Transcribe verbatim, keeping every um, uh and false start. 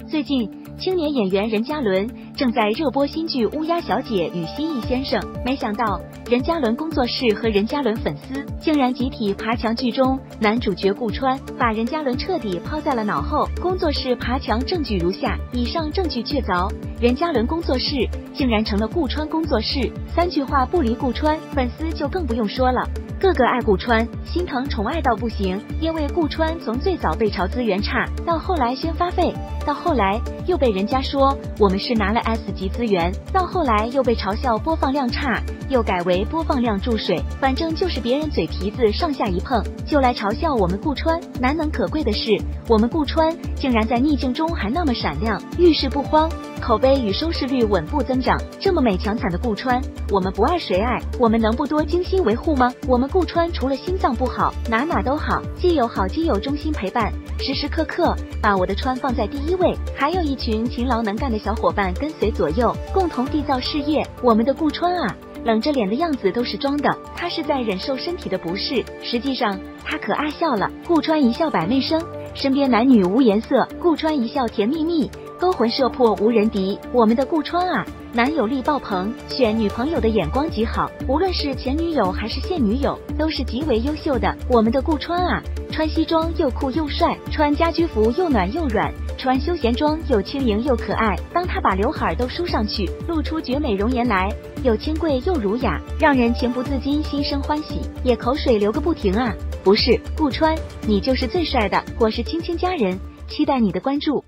最近，青年演员任嘉伦正在热播新剧《乌鸦小姐与蜥蜴先生》，没想到任嘉伦工作室和任嘉伦粉丝竟然集体爬墙。剧中男主角顾川把任嘉伦彻底抛在了脑后，工作室爬墙证据如下，以上证据确凿，任嘉伦工作室竟然成了顾川工作室，三句话不离顾川，粉丝就更不用说了。个个爱顾川，心疼宠爱到不行。因为顾川从最早被嘲资源差，到后来宣发费，到后来又被人家说我们是拿了 S 级资源，到后来又被嘲笑播放量差，又改为播放量注水，反正就是别人嘴皮子上下一碰，就来嘲笑我们顾川。难能可贵的是，我们顾川竟然在逆境中还那么闪亮，遇事不慌，口碑与收视率稳步增长。这么美强惨的顾川，我们不爱谁爱？我们能不多精心维护吗？我们顾川除了心脏不好，哪哪都好，既有好基友衷心陪伴，时时刻刻把我的川放在第一位，还有一群勤劳能干的小伙伴跟随左右，共同缔造事业。我们的顾川啊，冷着脸的样子都是装的，他是在忍受身体的不适，实际上他可爱笑了。顾川一笑百媚生，身边男女无颜色，顾川一笑甜蜜蜜，勾魂摄魄无人敌。我们的顾川啊，男友力爆棚，选女朋友的眼光极好，无论是前女友还是现女友都是极为优秀的。我们的顾川啊，穿西装又酷又帅，穿家居服又暖又软，穿休闲装又轻盈又可爱。当他把刘海都梳上去，露出绝美容颜来，又清贵又儒雅，让人情不自禁心生欢喜，也口水流个不停啊！不是，顾川，你就是最帅的。我是青青佳人，期待你的关注。